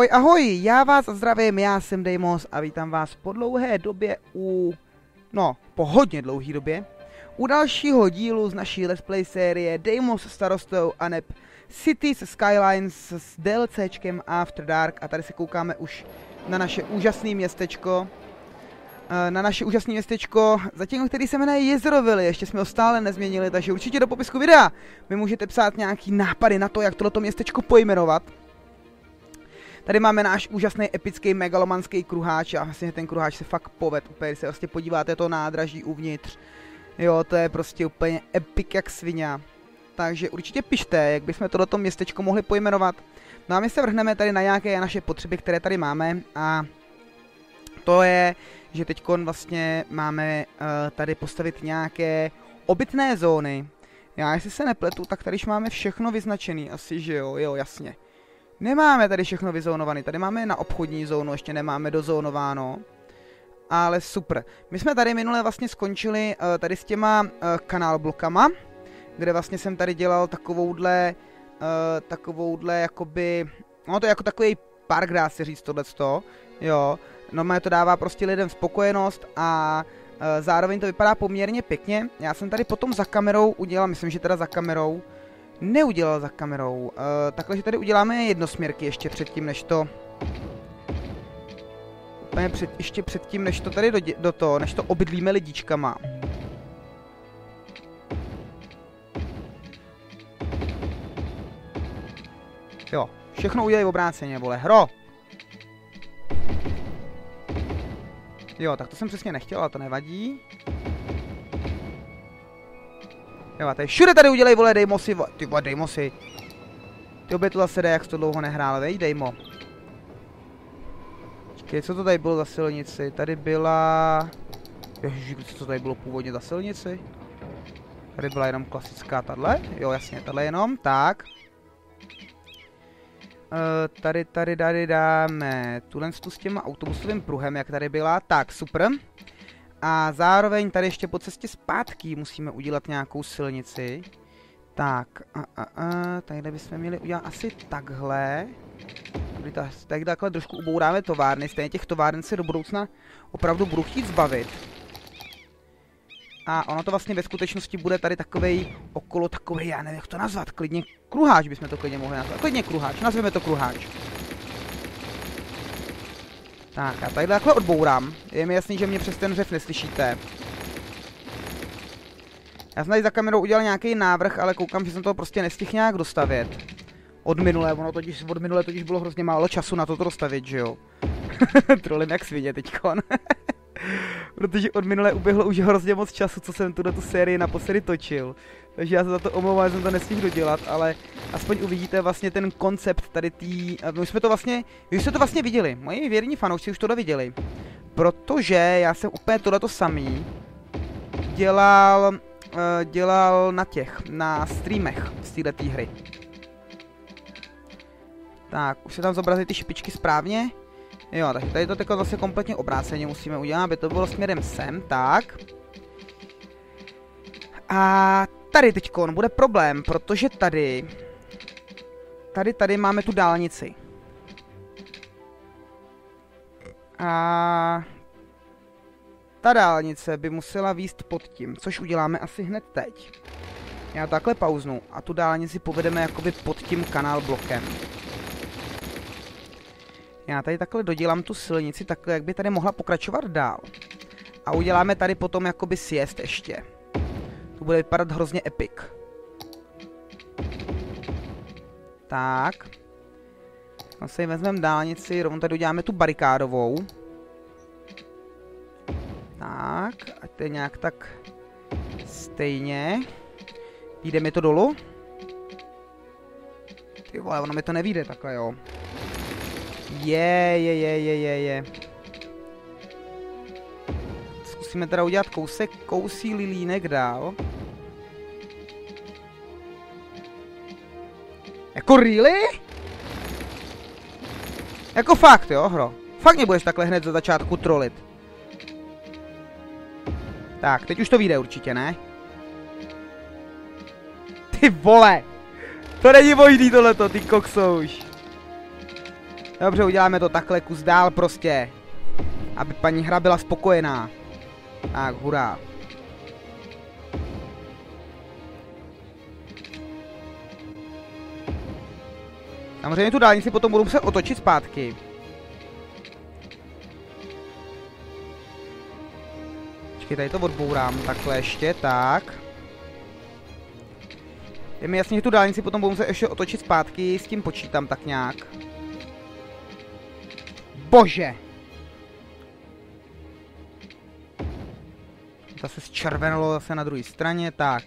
Ahoj, ahoj, já vás zdravím, já jsem Deimos a vítám vás po dlouhé době po hodně dlouhé době, u dalšího dílu z naší Let's Play série Deimos starostou aneb Cities Skylines s DLCčkem After Dark a tady se koukáme už na naše úžasné městečko. Zatím, který se jmenuje Jezerovily, ještě jsme ho stále nezměnili, takže určitě do popisku videa mi můžete psát nějaký nápady na to, jak tohleto městečko pojmenovat. Tady máme náš úžasný epický megalomanský kruháč a vlastně ten kruháč se fakt poved, úplně, když se vlastně podíváte to nádraží uvnitř. Jo, to je prostě úplně epic jak svině. Takže určitě pište, jak bychom tohleto městečko mohli pojmenovat. No a my se vrhneme tady na nějaké naše potřeby, které tady máme a to je, že teďkon vlastně máme tady postavit nějaké obytné zóny. Já jestli se nepletu, tak tady už máme všechno vyznačený, asi že jo, jasně. Nemáme tady všechno vyzónované, tady máme na obchodní zónu, ještě nemáme dozónováno. Ale super. My jsme tady minule vlastně skončili tady s těma kanál blokama, kde vlastně jsem tady dělal takovouhle jakoby, no to je jako takový park, dá se říct tohleto, jo. Normálně to dává prostě lidem spokojenost a zároveň to vypadá poměrně pěkně. Já jsem tady potom za kamerou udělal, myslím, že teda za kamerou, neudělal za kamerou, takhle, že tady uděláme jednosměrky ještě předtím, než to... ještě předtím, než to tady než to obydlíme lidičkama. Jo, všechno udělej obráceně, vole, hro! Jo, tak to jsem přesně nechtěl, ale to nevadí. Jo, a tady všude tady udělej, vole, Deimosy, ty vole, Deimosy. Ty obě to zase jde, jak jsi to dlouho nehrál, vej, Deimo. Počkej, co to tady bylo za silnici? Tady byla... Ježiši, co tady bylo původně za silnici? Tady byla jenom klasická tahle? Jo, jasně, tahle jenom, tak. Tady dáme tuhle s těma autobusovým pruhem, jak tady byla, tak, super. A zároveň tady ještě po cestě zpátky musíme udělat nějakou silnici. Tak, tadyhle bychom měli udělat asi takhle. Tak takhle trošku ubouráme továrny, stejně těch továren se do budoucna opravdu budu chtít zbavit. A ono to vlastně ve skutečnosti bude tady takovej okolo takovej, já nevím jak to nazvat, klidně kruháč bychom to klidně mohli nazvat. Klidně kruháč, nazveme to kruháč. Tak, já tadyhle takhle odbourám. Je mi jasný, že mě přes ten řev neslyšíte. Já jsem tady za kamerou udělal nějaký návrh, ale koukám, že jsem toho prostě nestihl nějak dostavět. Od minule totiž bylo hrozně málo času na to dostavit, že jo. Trolím jak svině teďkon. Protože od minule uběhlo už hrozně moc času, co jsem tu sérii naposledy točil. Takže já se za to omlouvám, že jsem to nestihl dodělat, ale aspoň uvidíte vlastně ten koncept tady tý... Vy jste to vlastně viděli, moji věrní fanoušci už to viděli. Protože já jsem úplně tohleto samý dělal na streamech z této hry. Tak, už se tam zobrazí ty špičky správně. Jo, takže tady to tako zase kompletně obráceně musíme udělat, aby to bylo směrem sem, tak. A tady teďkon bude problém, protože tady máme tu dálnici. A ta dálnice by musela vést pod tím, což uděláme asi hned teď. Já takhle pauznu a tu dálnici povedeme jakoby pod tím kanál blokem. Já tady takhle dodělám tu silnici takhle, jak by tady mohla pokračovat dál. A uděláme tady potom jakoby sjezd ještě. To bude vypadat hrozně epic. Tak. Asi vezmeme dálnici, rovnou tady uděláme tu barikádovou. Tak, ať to je nějak tak stejně. Jde mi to dolů? Ty vole, ono mi to nevíde takhle, jo. Je. Zkusíme teda udělat kousí lilínek dál. Jako really? Jako fakt, jo, hro. Fakt mě budeš takhle hned za začátku trolit. Tak, teď už to vyjde určitě, ne? Ty vole! To není možný tohleto, ty koksouš. Dobře, uděláme to takhle kus dál prostě. Aby paní hra byla spokojená. Tak, hurá. Samozřejmě tu dálnici potom budu muset otočit zpátky. Počkej, tady to odbourám. Takhle ještě, tak. Je mi jasně, že tu dálnici potom budu muset ještě otočit zpátky. S tím počítám tak nějak. Bože! Zase zčervenalo zase na druhé straně, tak.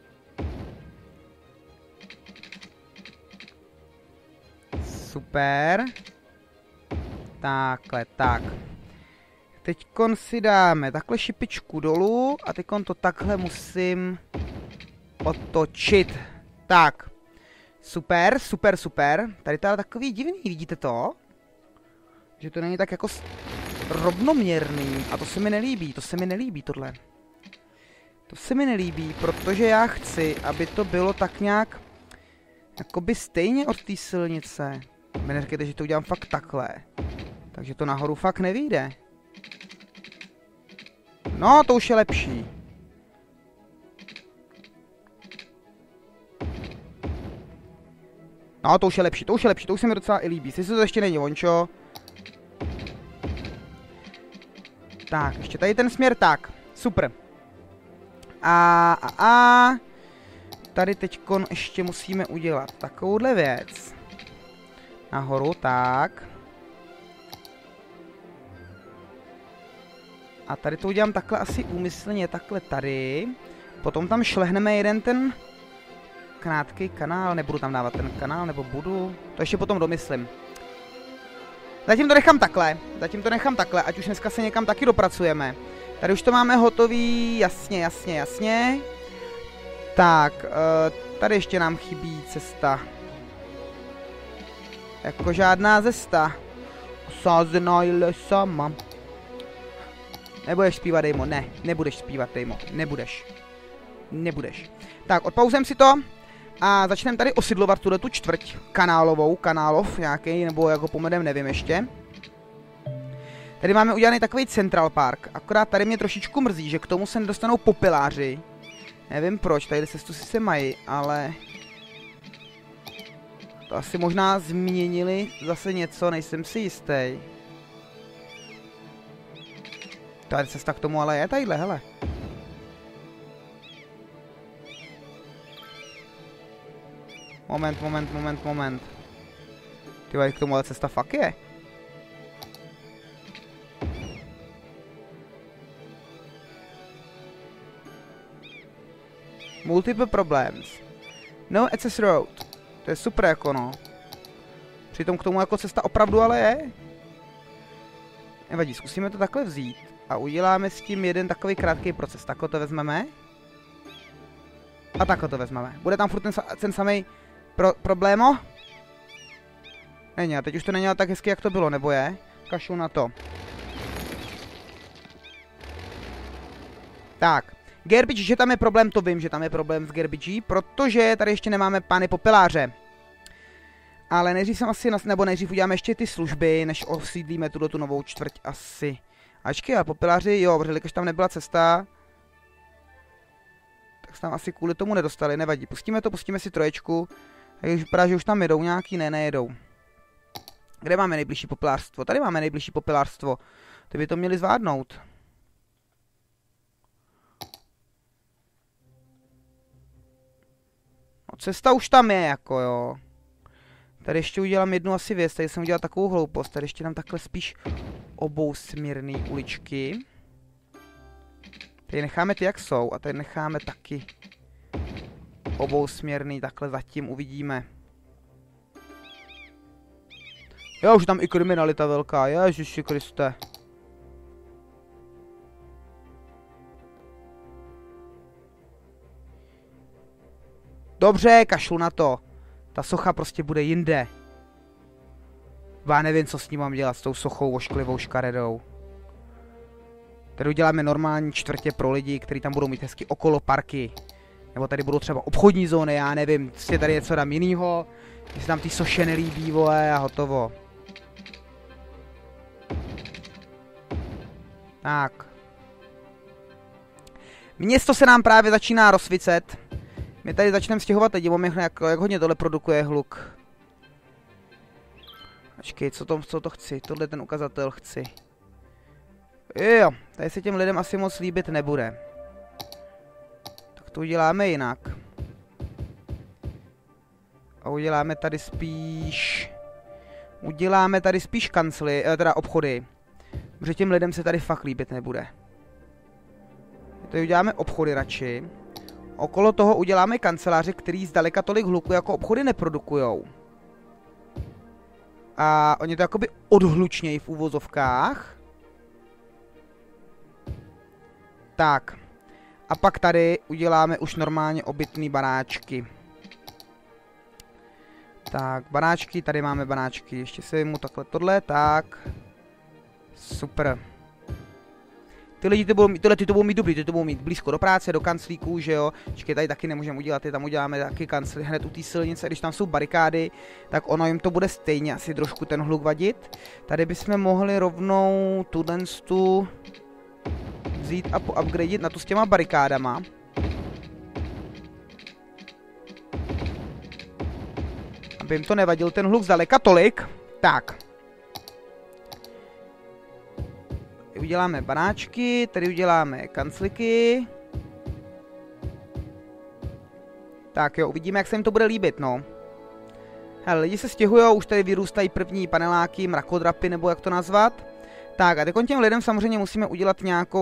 Super. Takhle, tak. Teďkon si dáme takhle šipičku dolů a teďkon to takhle musím otočit. Tak. Super, super, super. Tady to je takový divný, vidíte to? Že to není tak jako rovnoměrný a to se mi nelíbí, tohle. To se mi nelíbí, protože já chci, aby to bylo tak nějak jakoby stejně od té silnice. Mě neříkejte, že to udělám fakt takhle. Takže to nahoru fakt nevyjde. No, to už je lepší. No, to už je lepší, to už se mi docela i líbí. Sice to ještě není vončo. Tak, ještě tady ten směr, tak. Super. Tady teďkon ještě musíme udělat takovouhle věc. Nahoru, tak. A tady to udělám takhle asi úmyslně, takhle tady. Potom tam šlehneme jeden ten krátký kanál, nebudu tam dávat ten kanál, nebo budu. To ještě potom domyslím. Zatím to nechám takhle, ať už dneska se někam taky dopracujeme. Tady už to máme hotový, jasně. Tak, tady ještě nám chybí cesta. Jako žádná cesta. Osázená je sama. Nebudeš zpívat, Dejmo, ne, nebudeš zpívat, Dejmo, nebudeš. Tak, odpauzem si to a začneme tady osidlovat tu čtvrť kanálov nějaký, nebo jako pomedem, nevím ještě. Tady máme udělaný takový Central Park, akorát tady mě trošičku mrzí, že k tomu se nedostanou popeláři. Nevím proč, tady cestu si mají, ale... To asi možná změnili zase něco, nejsem si jistý. Tady cesta k tomu ale je tadyhle, hele. Moment. Ty k tomu ale cesta fakt je. Multiple problems. No access road. To je super jako no. Přitom k tomu jako cesta opravdu ale je. Nevadí, zkusíme to takhle vzít. A uděláme s tím jeden takový krátký proces. Takhle to vezmeme. A takhle to vezmeme. Bude tam furt ten samý problémo? Není, a teď už to není tak hezky, jak to bylo, nebo je? Kašlu na to. Tak. Garbage, že tam je problém, to vím, že tam je problém s Garbage, protože tady ještě nemáme pány popeláře. Ale nejdřív jsem asi, nebo nejdřív uděláme ještě ty služby, než osídlíme tu novou čtvrť asi. Ačkej, ale popeláři, jo, protože když tam nebyla cesta, tak se tam asi kvůli tomu nedostali, nevadí. Pustíme si troječku. Takže vypadá, že už tam jedou nějaký, nejedou. Kde máme nejbližší popelářstvo? Tady máme nejbližší popelářstvo. Ty by to měli zvládnout. No, cesta už tam je, jako jo. Tady ještě udělám jednu asi věc, tady jsem udělal takovou hloupost. Tady ještě dám takhle spíš obousměrný uličky. Tady necháme ty, jak jsou, a tady necháme taky obousměrný, takhle zatím uvidíme. Jo, už je tam i kriminalita velká, Ježiši Kriste. Dobře, kašlu na to. Ta socha prostě bude jinde. Já nevím, co s ní mám dělat, s tou sochou ošklivou škaredou. Tady uděláme normální čtvrtě pro lidi, kteří tam budou mít hezky okolo parky. Nebo tady budou třeba obchodní zóny, já nevím, prostě tady něco dám jinýho. Když se tam ty soše nelíbí, vole, a hotovo. Tak. Město se nám právě začíná rozsvícet. My tady začneme stěhovat lidi, jak hodně tohle produkuje hluk. Počkej, co to chci? Tohle ten ukazatel chci. Jo, tady se těm lidem asi moc líbit nebude. Tak to uděláme jinak. A uděláme tady spíš kancly, teda obchody. Protože těm lidem se tady fakt líbit nebude. Tady uděláme obchody radši. Okolo toho uděláme kanceláře, který zdaleka tolik hluku jako obchody neprodukujou. A oni to jakoby odhlučnějí v uvozovkách. Tak. A pak tady uděláme už normálně obytný baráčky. Tak, baráčky, tady máme baráčky. Ještě si vyjmu takhle tohle, tak. Super. Ty lidi to budou mít dobrý, ty to budou mít blízko do práce, do kanclíků, že jo. Počkej, tady taky nemůžeme udělat, tam uděláme taky kanclí hned u té silnice, když tam jsou barikády, tak ono jim to bude stejně asi trošku ten hluk vadit. Tady bychom mohli rovnou tu vzít a poupgradit na to s těma barikádama. Aby jim to nevadil ten hluk zdaleka tolik. Tak. Tady uděláme banáčky, tady uděláme kancliky. Tak jo, uvidíme, jak se jim to bude líbit, no. Hele, lidi se stěhujou, už tady vyrůstají první paneláky, mrakodrapy, nebo jak to nazvat. Tak a teď těm lidem samozřejmě musíme udělat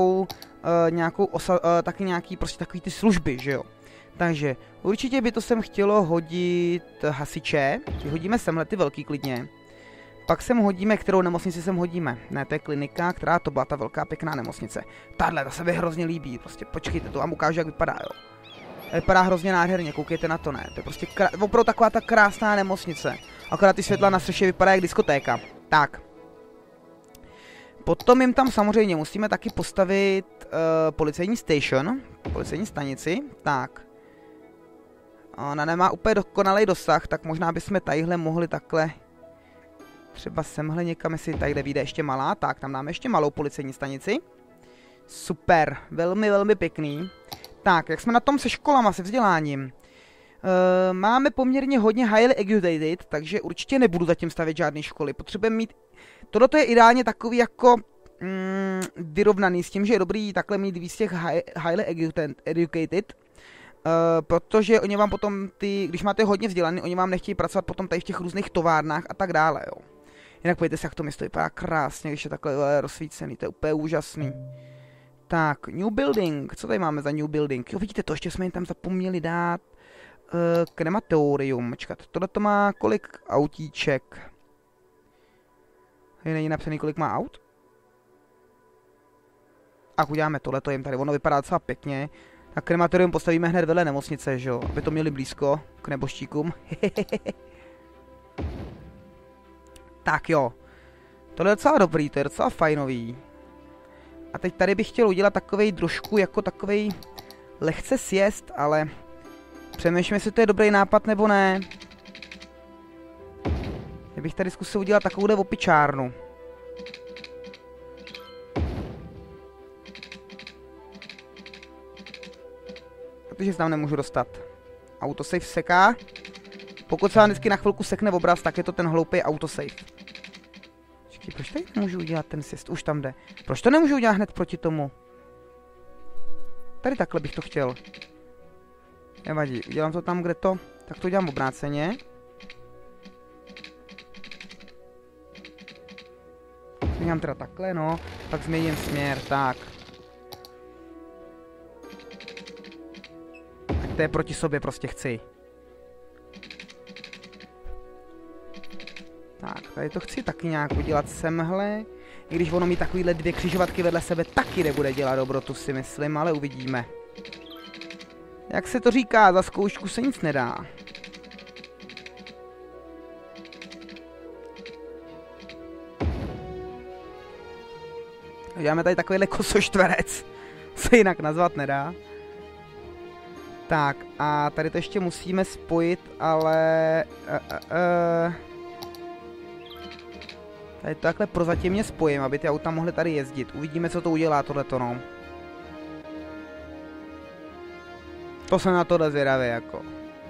taky nějaký prostě takový ty služby, že jo. Takže určitě by to sem chtělo hodit hasiče, ty hodíme semhle ty velký klidně. Pak sem hodíme, kterou nemocnici sem hodíme. Ne, to je klinika, která to byla ta velká pěkná nemocnice. Tahle, ta se mi hrozně líbí, prostě počkejte, to vám ukážu, jak vypadá, jo. Vypadá hrozně nádherně, koukejte na to, ne, to je prostě opravdu taková ta krásná nemocnice. Akorát ty světla na střeše vypadá jak diskotéka. Tak. Potom jim tam samozřejmě musíme taky postavit policejní station, policejní stanici, tak. Ona nemá úplně dokonalý dosah, tak možná bychom tadyhle mohli takhle, třeba semhle někam, jestli tadyhle vyjde ještě malá, tak tam dáme ještě malou policejní stanici. Super, velmi, velmi pěkný. Tak, jak jsme na tom se školama, se vzděláním? Máme poměrně hodně highly educated, takže určitě nebudu zatím stavět žádné školy. Potřebujeme mít, tohleto je ideálně takový jako vyrovnaný s tím, že je dobrý takhle mít víc těch highly educated, protože oni vám potom když máte hodně vzdělaný, oni vám nechtějí pracovat potom tady v těch různých továrnách a tak dále, jo. Jinak pojďte si, jak to město vypadá krásně, když je takhle rozsvícený, to je úplně úžasný. Tak, new building, co tady máme za new building? Jo, vidíte to, ještě jsme jim tam zapomněli dát krematorium, čekat, tohle to má kolik autíček? Tady není napsaný, kolik má aut? A uděláme tohleto jim tady, ono vypadá docela pěkně. Tak krematorium postavíme hned vedle nemocnice, že jo, aby to měli blízko k nebožtíkům. Tak jo, tohle je docela dobrý, to je docela fajnový. A teď tady bych chtěl udělat takovej trošku jako takovej lehce sjezd, ale přemýšlím, jestli to je dobrý nápad nebo ne. Já bych tady zkusil udělat takovouhle opičárnu. Protože se tam nemůžu dostat. Autosave seká. Pokud se vám vždycky na chvilku sekne obraz, tak je to ten hloupý autosave. Počkej, proč tady nemůžu udělat ten sjezd? Už tam jde. Proč to nemůžu udělat hned proti tomu? Tady takhle bych to chtěl. Nevadí, udělám to tam, kde to. Tak to udělám obráceně. Udělám teda takhle, no. Pak změním směr, tak. Tak to je proti sobě, prostě chci. Tak, tady to chci taky nějak udělat semhle. I když ono mít takovýhle dvě křižovatky vedle sebe taky nebude dělat dobrotu, si myslím, ale uvidíme. Jak se to říká, za zkoušku se nic nedá. Děláme tady takovýhle kosoštverec. Se jinak nazvat nedá. Tak, a tady to ještě musíme spojit, ale... Tady to takhle prozatímně spojím, aby ty auta mohly tady jezdit. Uvidíme, co to udělá tohleto, no. To jsem na tohle zvědavý, jako.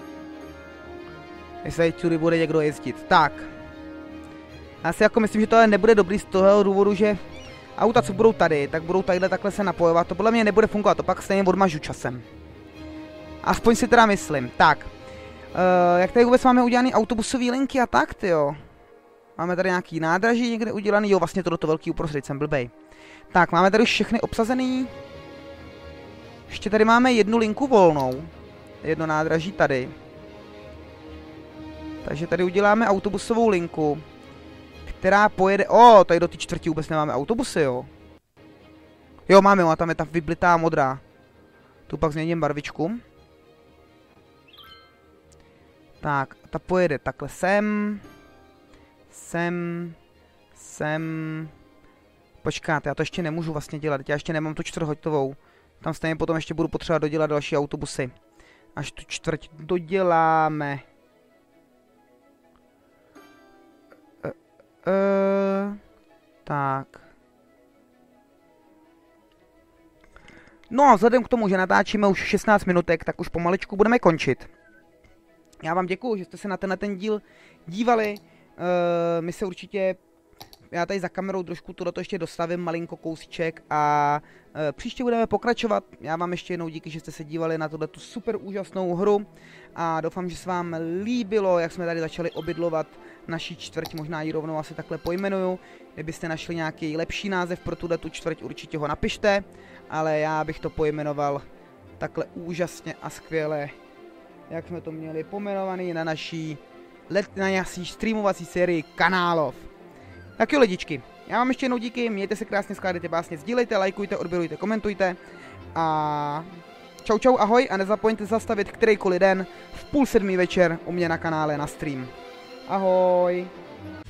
Jestli tudy bude někdo jezdit. Tak. Já si jako myslím, že tohle nebude dobrý z toho důvodu, že auta, co budou tady, tak budou tadyhle takhle se napojovat. To podle mě nebude fungovat, to pak stejně odmažu časem. Aspoň si teda myslím. Tak. Jak tady vůbec máme udělaný autobusové linky a tak, tyjo. Máme tady nějaký nádraží někde udělaný, jo, vlastně to velký uprostřed, jsem blbej. Tak, máme tady už všechny obsazený. Ještě tady máme jednu linku volnou. Jedno nádraží tady. Takže tady uděláme autobusovou linku, která pojede... tady do té čtvrti vůbec nemáme autobusy, jo. Jo, máme, a tam je ta vyblitá modrá. Tu pak změním barvičku. Tak, ta pojede takhle sem. Sem. Počkáte, já to ještě nemůžu vlastně dělat, já ještě nemám tu čtvrt hotovou. Tam stejně potom ještě budu potřebovat dodělat další autobusy. Až tu čtvrť doděláme. Tak. No, vzhledem k tomu, že natáčíme už 16 minutek, tak už pomaličku budeme končit. Já vám děkuju, že jste se na ten díl dívali. My se určitě... Já tady za kamerou trošku tohleto ještě dostavím malinko kousíček a příště budeme pokračovat. Já vám ještě jednou díky, že jste se dívali na tohletu super úžasnou hru a doufám, že se vám líbilo, jak jsme tady začali obydlovat naší čtvrť, možná ji rovnou asi takhle pojmenuju. Kdybyste našli nějaký lepší název pro tuhletu čtvrť, určitě ho napište, ale já bych to pojmenoval takhle úžasně a skvěle, jak jsme to měli pojmenovaný na naší streamovací sérii Kanálov. Tak jo, lidičky, já vám ještě jednou díky, mějte se krásně, skládejte básně, sdílejte, lajkujte, odběrujte, komentujte a čau čau, ahoj a nezapomeňte zastavit kterýkoliv den v 6:30 večer u mě na kanále na stream. Ahoj.